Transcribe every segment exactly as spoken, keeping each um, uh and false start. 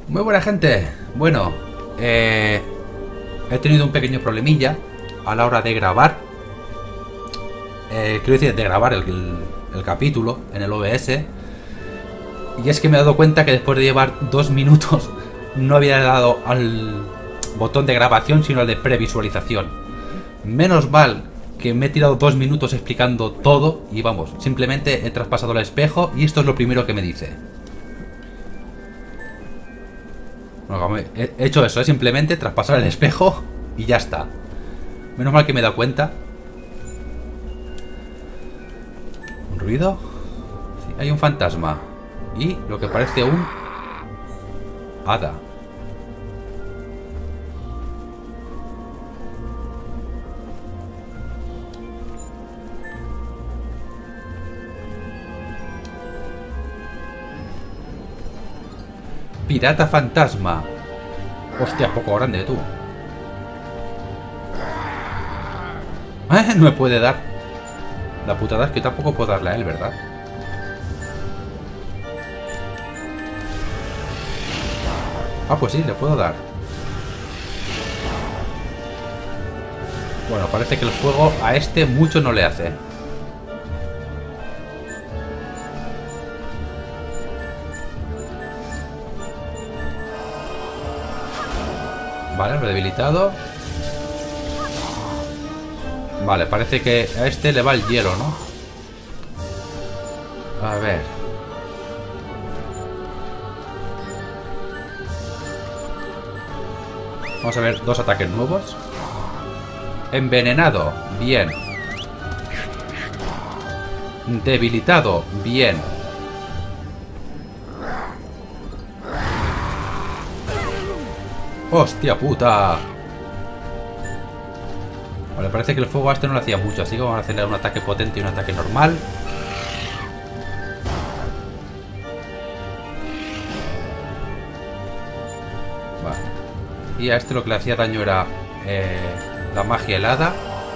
Muy buena gente. Bueno, eh, he tenido un pequeño problemilla a la hora de grabar. Eh, quiero decir, de grabar el, el, el capítulo en el O B S. Y es que me he dado cuenta que después de llevar dos minutos no había dado al botón de grabación, sino al de previsualización. Menos mal que me he tirado dos minutos explicando todo y vamos, simplemente he traspasado el espejo y esto es lo primero que me dice. Bueno, he hecho eso, es simplemente traspasar el espejo y ya está. Menos mal que me he dado cuenta. ¿Un ruido? Sí, hay un fantasma. Y lo que parece un hada. Pirata fantasma. Hostia, poco grande tú. ¿Eh? No me puede dar. La putada es que tampoco puedo darle a él, ¿verdad? Ah, pues sí, le puedo dar. Bueno, parece que el fuego a este mucho no le hace. Vale, lo he debilitado. Vale, parece que a este le va el hielo, ¿no? A ver. Vamos a ver dos ataques nuevos. Envenenado, bien. Debilitado, bien. ¡Hostia puta! Vale, parece que el fuego a este no le hacía mucho, así que vamos a hacerle un ataque potente y un ataque normal. Vale. Y a este lo que le hacía daño era eh, la magia helada.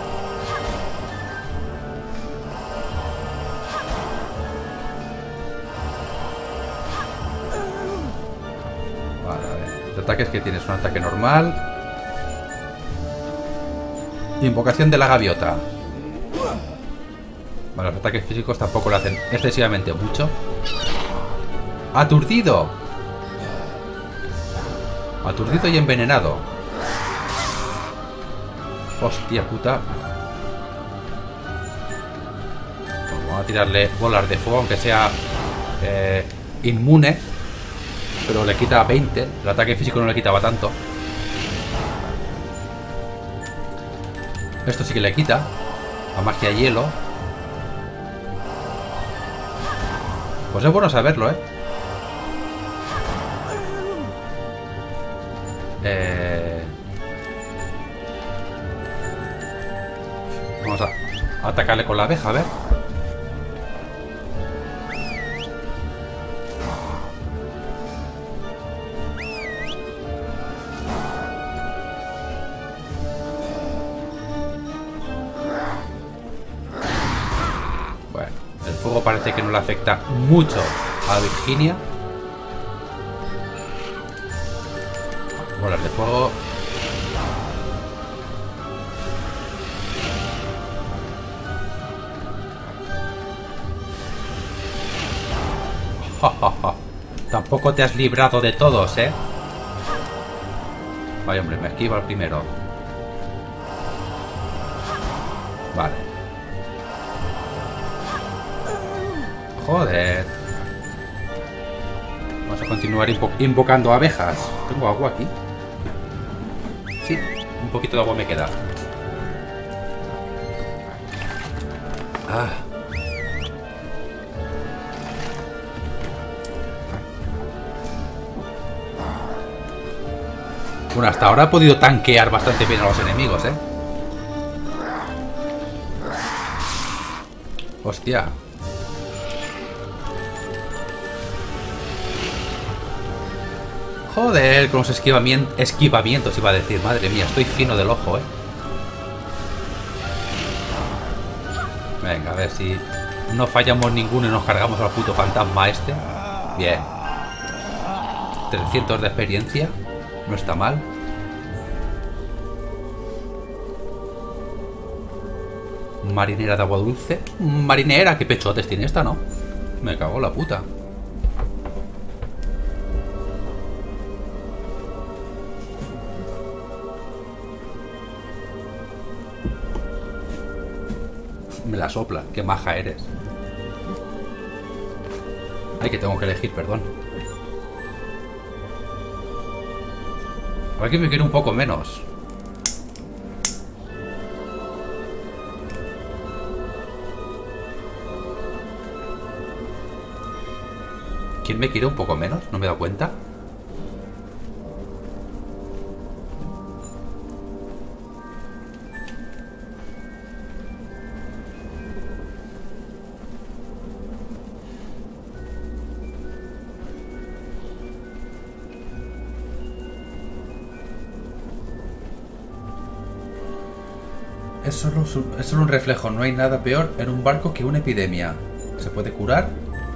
Ataques que tienes, un ataque normal. Invocación de la gaviota. Vale, los ataques físicos tampoco lo hacen excesivamente mucho. Aturdido. Aturdido y envenenado. Hostia puta. Pues vamos a tirarle bolas de fuego, aunque sea eh, inmune. Pero le quita veinte. El ataque físico no le quitaba tanto. Esto sí que le quita. La magia hielo. Pues es bueno saberlo, ¿eh? Eh... Vamos a atacarle con la abeja, a ver. Parece que no le afecta mucho a Virginia. Bolas de fuego. Ja, ja, ja. Tampoco te has librado de todos, ¿eh? Vaya, hombre, me esquiva el primero. Vale. Joder. Vamos a continuar invo invocando abejas. ¿Tengo agua aquí? Sí, un poquito de agua me queda. Ah. Bueno, hasta ahora he podido tanquear bastante bien a los enemigos, ¿eh? Hostia. Joder, con los esquivamientos, esquivamientos iba a decir. Madre mía, estoy fino del ojo, eh. Venga, a ver si no fallamos ninguno y nos cargamos al puto fantasma este. Bien. trescientos de experiencia. No está mal. Marinera de agua dulce. Marinera, qué pechotes tiene esta, ¿no? Me cago en la puta. Me la sopla, qué maja eres. Ay, que tengo que elegir, perdón. A ver que me quiero un poco menos. ¿Quién me quiere un poco menos? ¿No me he dado cuenta? Es solo, es solo un reflejo, no hay nada peor en un barco que una epidemia. ¿Se puede curar?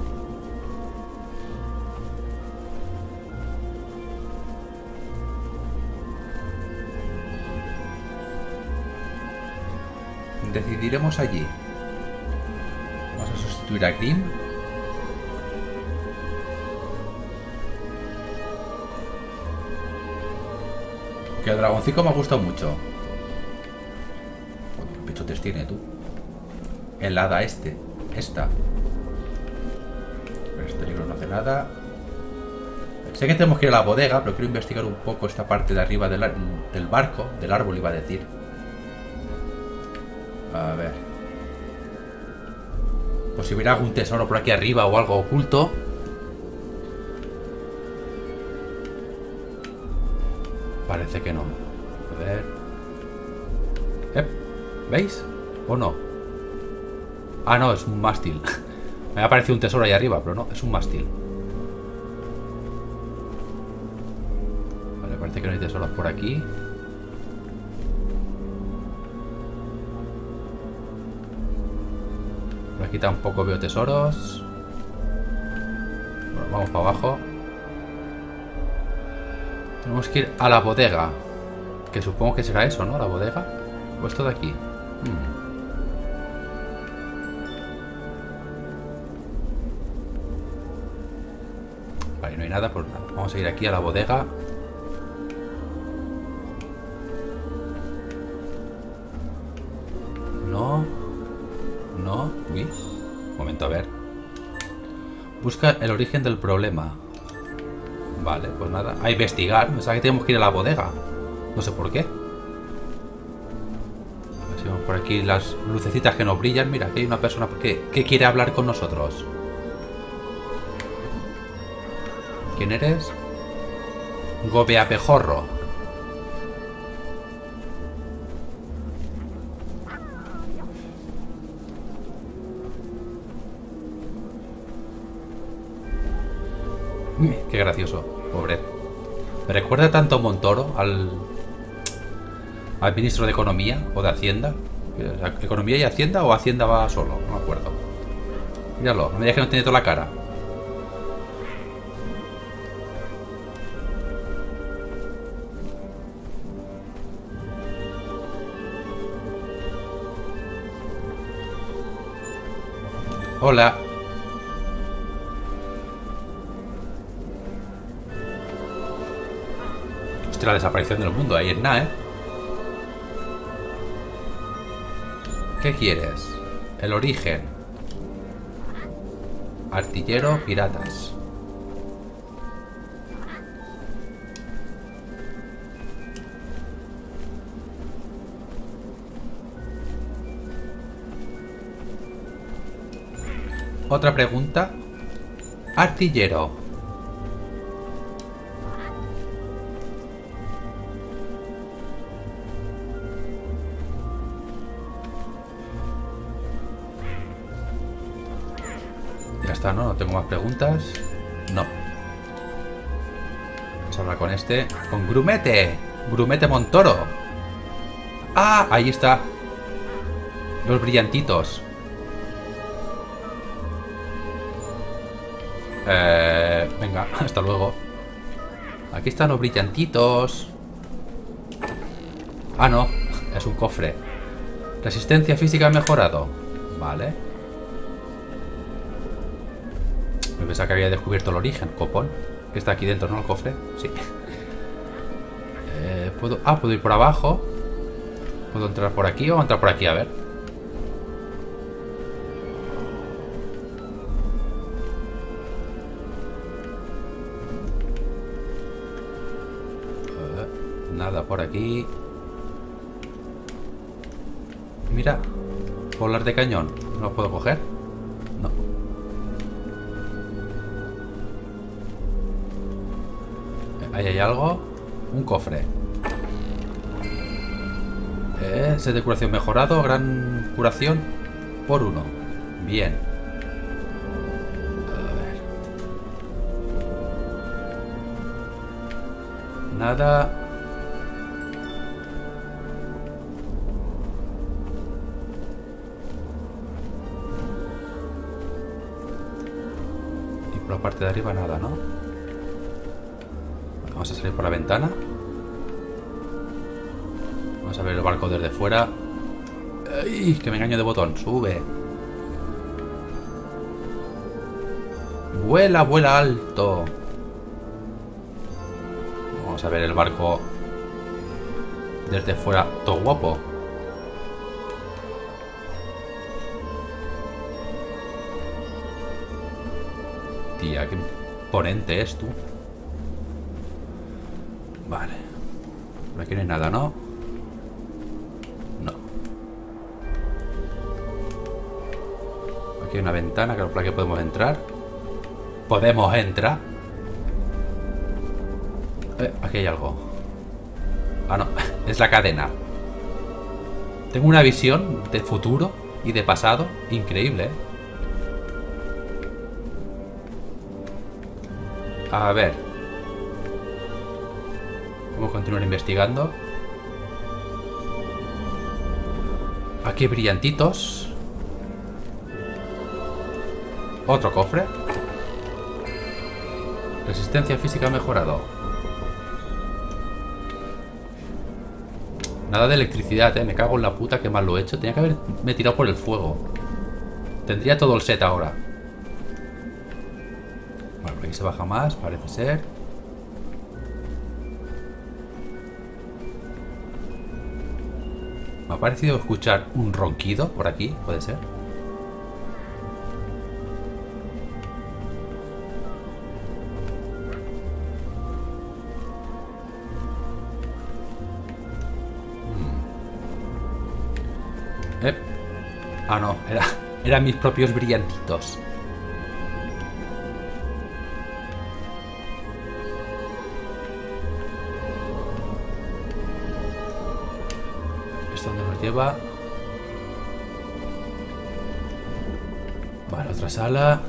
Decidiremos allí. Vamos a sustituir a Grimm. Que el dragoncito me ha gustado mucho. ¿Qué pechotes tiene tú? El hada este. Esta. Este libro no hace nada. Sé que tenemos que ir a la bodega, pero quiero investigar un poco esta parte de arriba del, del barco. Del árbol iba a decir. A ver. Pues si hubiera algún tesoro por aquí arriba o algo oculto. Parece que no. A ver. ¿Eh? ¿Veis? ¿O no? Ah, no, es un mástil. Me ha parecido un tesoro ahí arriba, pero no, es un mástil. Vale, parece que no hay tesoros por aquí. Por aquí tampoco veo tesoros. Bueno, vamos para abajo. Tenemos que ir a la bodega. Que supongo que será eso, ¿no? La bodega. ¿O esto de aquí? Hmm. Vale, no hay nada, pues nada. Vamos a ir aquí a la bodega. No. No. Uy. Un momento, a ver. Busca el origen del problema. Vale, pues nada. A investigar. Me sabe que tenemos que ir a la bodega. No sé por qué. A ver si vemos por aquí las lucecitas que nos brillan. Mira, aquí hay una persona que, que quiere hablar con nosotros. ¿Quién eres? Gobeapejorro. Qué gracioso, pobre. Me recuerda tanto a Montoro, al al ministro de Economía o de Hacienda. ¿Economía y Hacienda o Hacienda va solo? No me acuerdo. Míralo, no me digas que no tiene toda la cara. Hola. Hostia, la desaparición del mundo, ahí es nada, ¿eh? ¿Qué quieres? El origen. Artillero, piratas. Otra pregunta. Artillero. Ya está, ¿no? No tengo más preguntas. No. Vamos a hablar con este. Con Grumete. Grumete Montoro. Ah, ahí está. Los brillantitos. Eh, venga, hasta luego. Aquí están los brillantitos. Ah, no. Es un cofre. Resistencia física mejorado. Vale. Me pensaba que había descubierto el origen, copón. Que está aquí dentro, ¿no? El cofre. Sí. Eh, ¿puedo... Ah, puedo ir por abajo. ¿Puedo entrar por aquí o entrar por aquí? A ver. Eh, nada por aquí. Mira. Bolas de cañón. ¿No los puedo coger? No. Ahí hay algo. Un cofre. Eh, set de curación mejorado. Gran curación por uno. Bien. A ver. Nada. Y por la parte de arriba nada, ¿no? Vamos a salir por la ventana. Vamos a ver el barco desde fuera. ¡Ay! Que me engaño de botón. Sube. Vuela, vuela alto. Vamos a ver el barco desde fuera. Todo guapo. Tía, qué imponente es tú. Vale. Por aquí no hay nada, ¿no? No. Aquí hay una ventana que por la que podemos entrar. Podemos entrar. Eh, aquí hay algo. Ah, no. Es la cadena. Tengo una visión de futuro y de pasado increíble, ¿eh? A ver. Vamos a continuar investigando. Aquí hay brillantitos. Otro cofre. Resistencia física mejorado. Nada de electricidad, eh. Me cago en la puta, que mal lo he hecho. Tenía que haberme tirado por el fuego. Tendría todo el set ahora. Bueno, por aquí se baja más, parece ser. Me ha parecido escuchar un ronquido por aquí, puede ser. Hmm. Eh. Ah, no, era, eran mis propios brillantitos. Lleva. Vale, otra sala.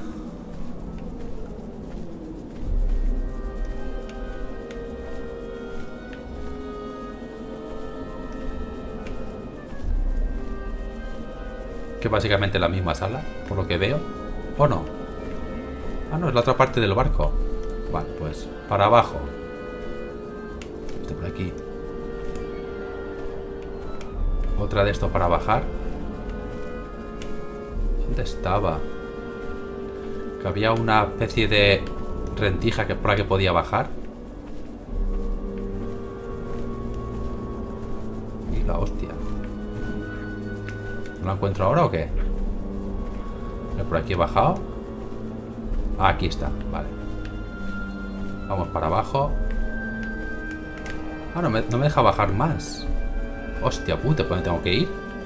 Que básicamente la misma sala, por lo que veo. ¿O no? Ah, no, es la otra parte del barco. Vale, pues para abajo. Este por aquí. Otra de esto para bajar. ¿Dónde estaba? Que había una especie de rendija que por la que podía bajar. Y la hostia. ¿No la encuentro ahora o qué? ¿Por aquí he bajado? Ah, aquí está, vale. Vamos para abajo. Ah, no me, no me deja bajar más. Hostia puta, ¿por dónde tengo que ir?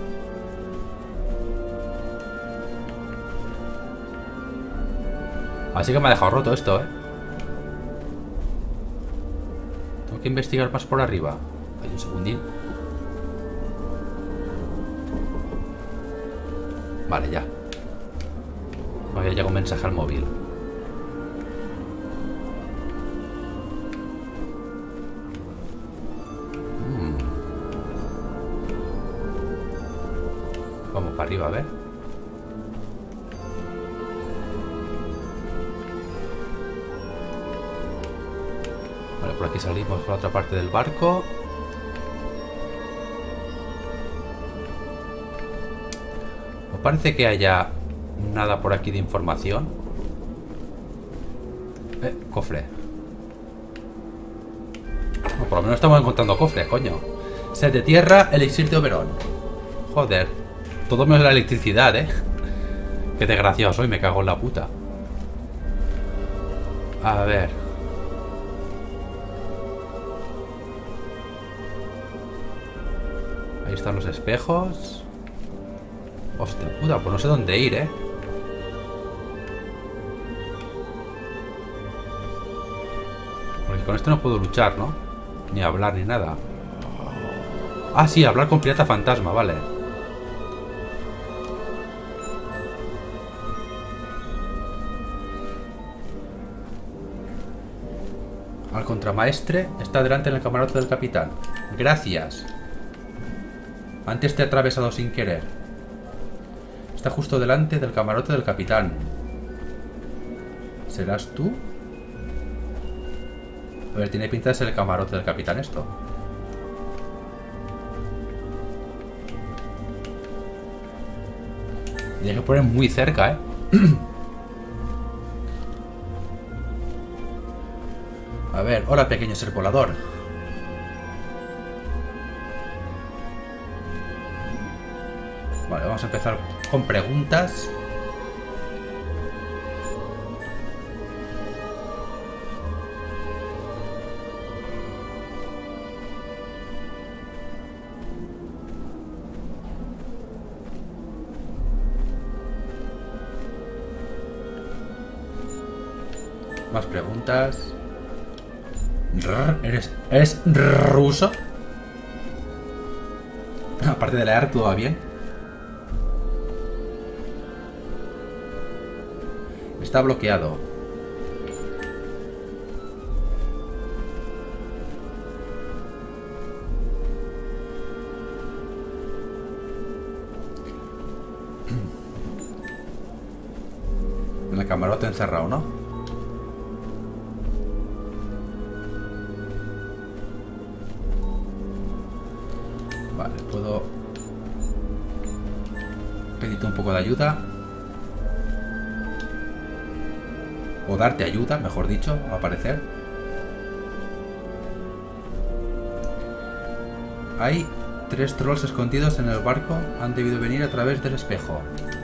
Así que me ha dejado roto esto, ¿eh? Tengo que investigar más por arriba. Hay un segundín. Vale, ya. Me había llegado un mensaje al móvil. Vamos para arriba, a ver. Vale, por aquí salimos por la otra parte del barco. No parece que haya nada por aquí de información. Eh, cofre. No, por lo menos estamos encontrando cofres, coño. Sed de tierra, elixir de Oberón. Joder. Todo menos la electricidad, eh. Qué desgraciado soy, me cago en la puta. A ver. Ahí están los espejos. Hostia puta, pues no sé dónde ir, eh. Porque con esto no puedo luchar, ¿no? Ni hablar ni nada. Ah, sí, hablar con pirata fantasma, vale. Al contramaestre está delante en el camarote del capitán. Gracias. Antes te he atravesado sin querer. Está justo delante del camarote del capitán. ¿Serás tú? A ver, tiene pinta de ser el camarote del capitán esto. Tienes que poner muy cerca, ¿eh? A ver, hola pequeño ser volador. Vale, vamos a empezar con preguntas. Más preguntas. ¿Eres, ¿Eres ruso? Aparte de leer, ¿todo va bien? Está bloqueado. En el camarote encerrado, ¿no? Vale, puedo pedirte un poco de ayuda. O darte ayuda, mejor dicho, a aparecer. Hay tres trolls escondidos en el barco. Han debido venir a través del espejo.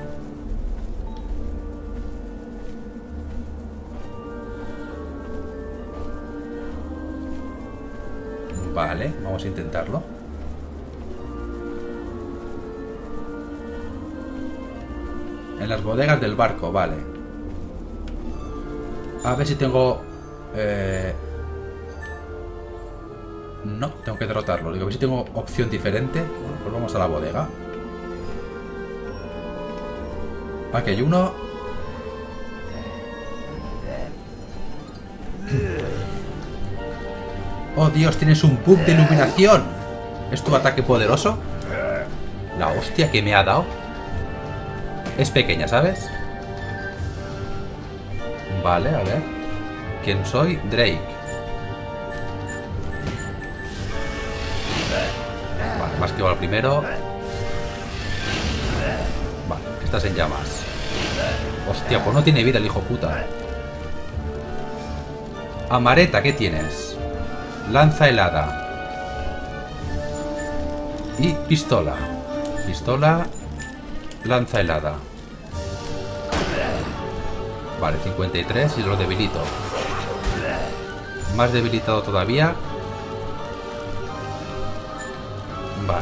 Vale, vamos a intentarlo. En las bodegas del barco, vale. A ver si tengo... Eh... No, tengo que derrotarlo. Digo, a ver si tengo opción diferente. Bueno, pues vamos a la bodega. Aquí hay uno. Oh Dios, tienes un bug de iluminación. ¿Es tu ataque poderoso? La hostia que me ha dado. Es pequeña, ¿sabes? Vale, a ver. ¿Quién soy? Drake. Vale, más que va al primero. Vale, que estás en llamas. Hostia, pues no tiene vida el hijo puta. Amareta, ¿qué tienes? Lanza helada. Y pistola. Pistola. Lanza helada. Vale, cincuenta y tres y lo debilito. Más debilitado todavía. Vale.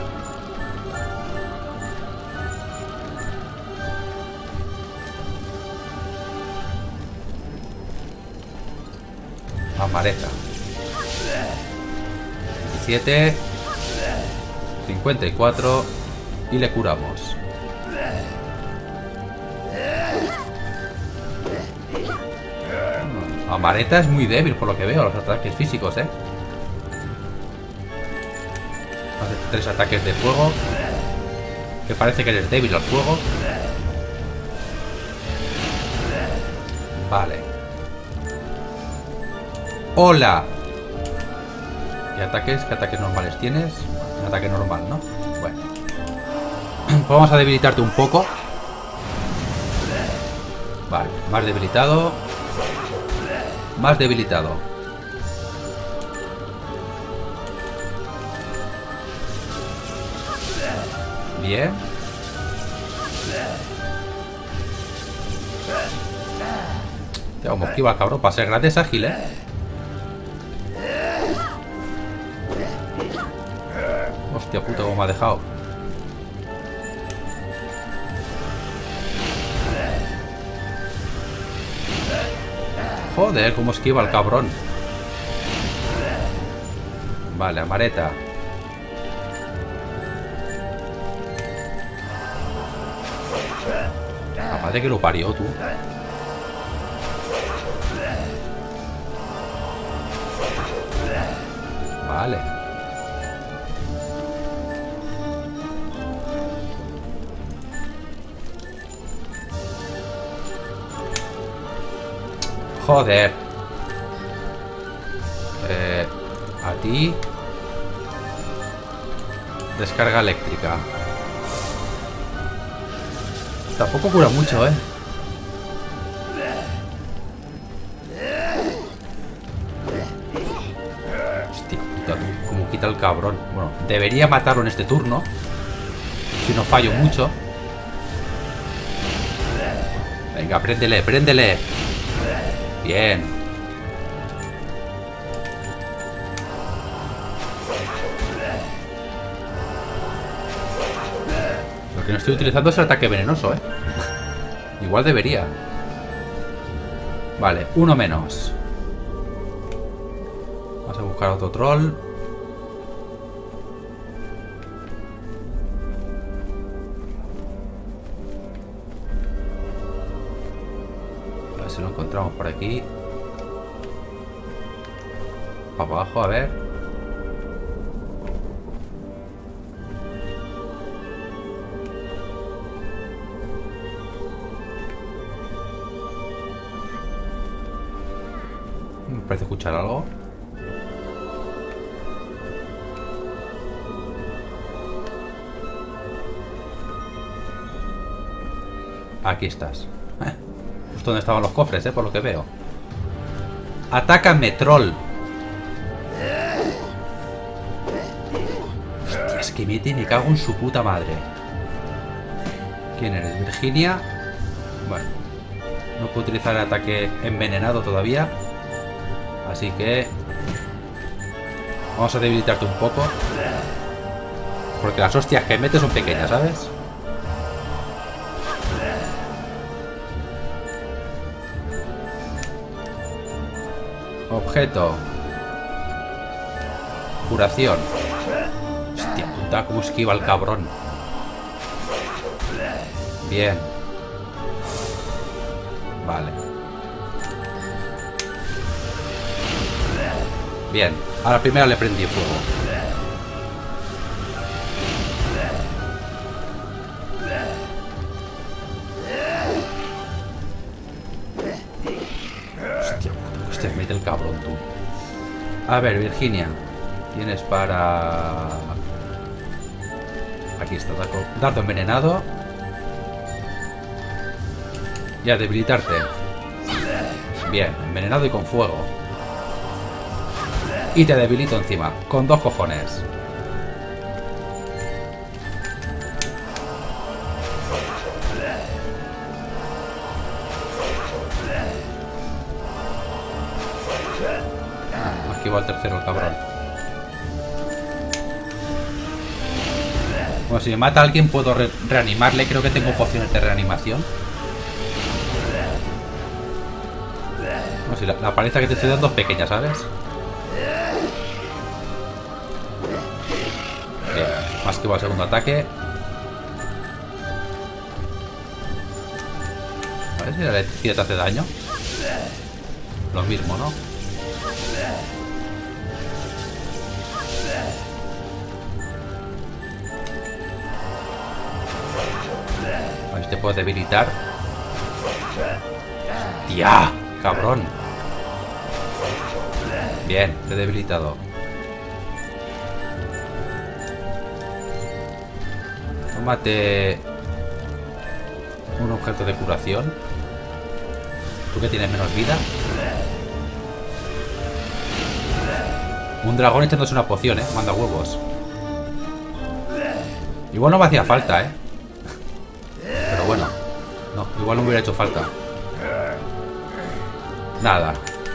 Amareta. veintisiete. cincuenta y cuatro. Y le curamos. Amareta es muy débil por lo que veo, los ataques físicos, ¿eh? Hace tres ataques de fuego. Que parece que eres débil al fuego. Vale. Hola. ¿Y ataques? ¿Qué ataques normales tienes? Un ataque normal, ¿no? Bueno. Pues vamos a debilitarte un poco. Vale, más debilitado. Más debilitado. Bien. Te vamos a esquivar, cabrón. Para ser grande es ágil, ¿eh? Hostia puta, cómo me ha dejado. Joder, cómo esquiva el cabrón. Vale, amareta. Aparte que lo parió, tú. Vale. Joder. Eh, a ti. Descarga eléctrica. Tampoco cura mucho, ¿eh? Hostia puta, tú, cómo quita el cabrón. Bueno, debería matarlo en este turno. Si no fallo mucho. Venga, préndele, préndele. Bien. Lo que no estoy utilizando es el ataque venenoso, ¿eh? Igual debería. Vale, uno menos. Vamos a buscar otro troll. A ver si lo encontramos por aquí. Para abajo, a ver. Me parece escuchar algo. Aquí estás. Eh, justo donde estaban los cofres, eh, por lo que veo. Atácame, troll. Hostia, es que mete y me cago en su puta madre. ¿Quién eres? ¿Virginia? Bueno. No puedo utilizar el ataque envenenado todavía. Así que vamos a debilitarte un poco. Porque las hostias que metes son pequeñas, ¿sabes? Objeto. Curación. Hostia puta, cómo esquiva el cabrón. Bien. Vale. Bien. A la primera le prendí fuego. Hostia, hostia, mete el cabrón, tú. A ver, Virginia. Tienes para... Aquí está, dardo envenenado. Y a debilitarte. Bien, envenenado y con fuego. Y te debilito encima, con dos cojones. Ah, me ha esquivado el tercero el cabrón. Bueno, si me mata a alguien puedo re reanimarle. Creo que tengo pociones de reanimación. Bueno, si la, la paliza que te estoy dando es pequeña, ¿sabes? Más que va al segundo ataque. A ver si la electricidad te hace daño. Lo mismo, ¿no? A ver si te puedo debilitar. ¡Tía! ¡Cabrón! Bien, te he debilitado. Tómate un objeto de curación. Tú que tienes menos vida. Un dragón echándose una poción, eh. Manda huevos. Igual no me hacía falta, eh. Pero bueno. No, igual no me hubiera hecho falta. Nada.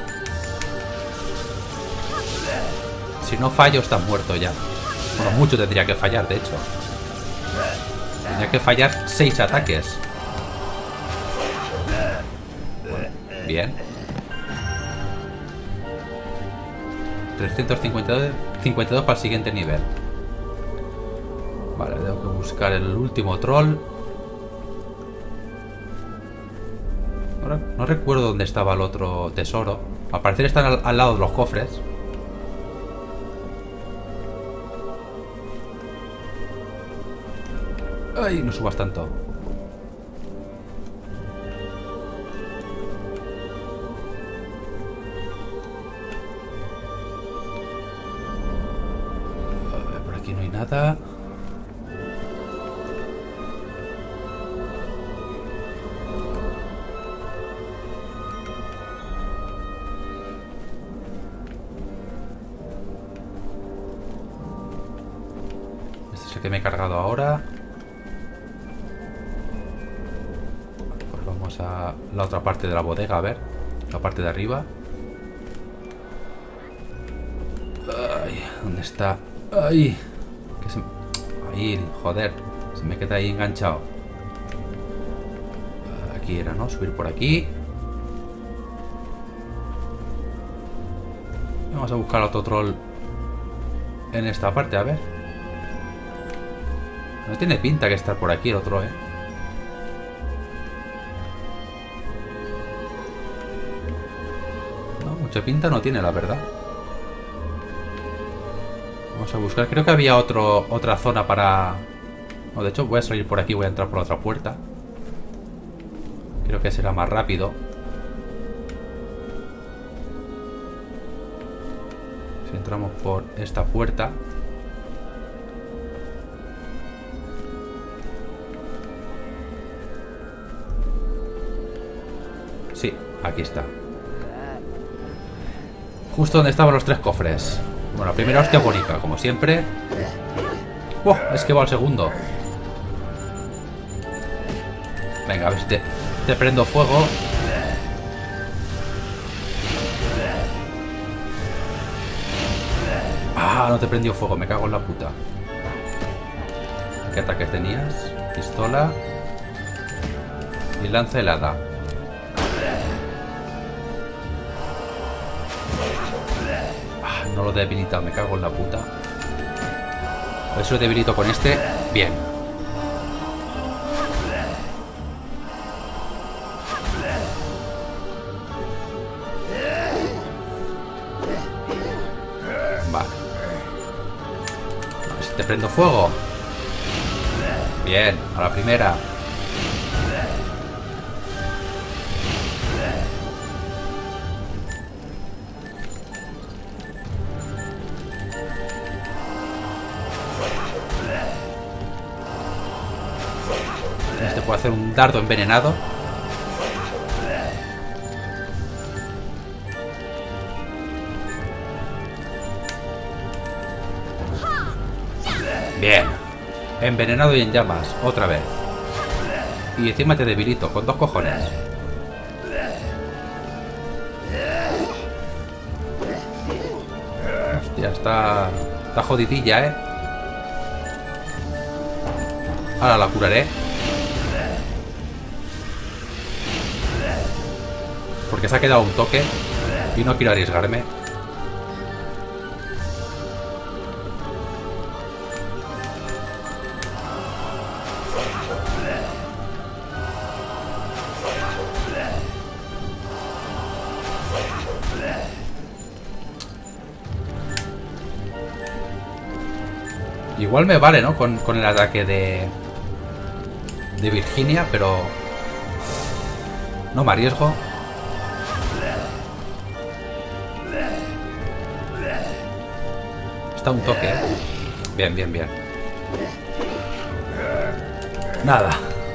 Si no fallo, está muerto ya. Bueno, mucho tendría que fallar, de hecho. Tendría que fallar seis ataques. Bueno, bien. trescientos cincuenta y dos para el siguiente nivel. Vale, tengo que buscar el último troll. Ahora, no recuerdo dónde estaba el otro tesoro. Al parecer están al, al lado de los cofres. Ay, no subas tanto. A ver, por aquí no hay nada. Este es el que me he cargado ahora. A la otra parte de la bodega, a ver. La parte de arriba. Ay, ¿dónde está? Ay, que se... Ahí, joder. Se me queda ahí enganchado. Aquí era, ¿no? Subir por aquí. Vamos a buscar otro troll en esta parte, a ver. No tiene pinta que estar por aquí el otro, eh. Mucha pinta no tiene, la verdad. Vamos a buscar. Creo que había otro, otra zona para... No, de hecho voy a salir por aquí. Voy a entrar por la otra puerta. Creo que será más rápido. Si entramos por esta puerta. Sí, aquí está. Justo donde estaban los tres cofres. Bueno, la primera hostia bonita, como siempre. ¡Oh! Es que va al segundo. Venga, a ver si te, te prendo fuego. Ah, no te prendió fuego, me cago en la puta. ¿Qué ataques tenías? Pistola. Y lanza helada. No lo he debilitado, me cago en la puta. A ver si lo debilito con este. Bien. Vale. A ver si te prendo fuego. Bien, a la primera. Este puede hacer un dardo envenenado. Bien. Envenenado y en llamas. Otra vez. Y encima te debilito. Con dos cojones. Hostia, está... Está jodidilla, ¿eh? Ahora la curaré. Porque se ha quedado un toque. Y no quiero arriesgarme. Igual me vale, ¿no? Con, con el ataque de... De Virginia, pero... No me arriesgo. Está un toque, ¿eh? Bien, bien, bien. Nada.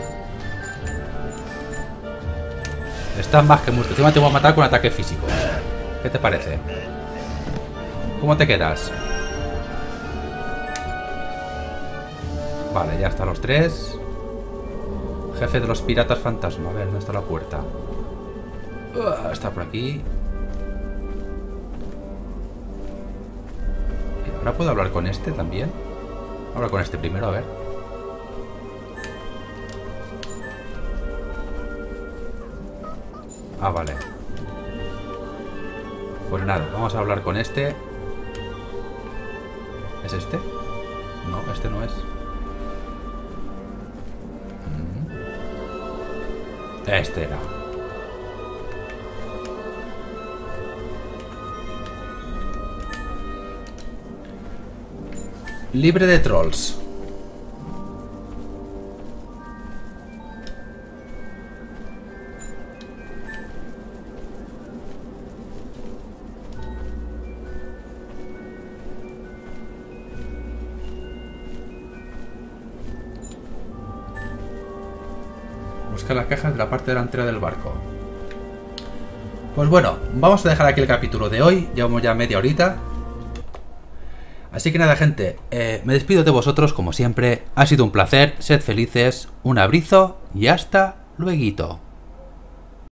Estás más que muerto. Encima te voy a matar con ataque físico. ¿Qué te parece? ¿Cómo te quedas? Vale, ya están los tres. Jefe de los piratas fantasma. A ver, ¿dónde está la puerta? Uh, está por aquí. Y ahora puedo hablar con este también. Hablar con este primero, a ver. Ah, vale. Pues nada, vamos a hablar con este. ¿Es este? No, este no es. Este era. Libre de trolls. Busca las cajas de la parte delantera del barco. Pues bueno, vamos a dejar aquí el capítulo de hoy. Llevamos ya media horita. Así que nada, gente, eh, me despido de vosotros como siempre. Ha sido un placer, sed felices, un abrazo y hasta luego.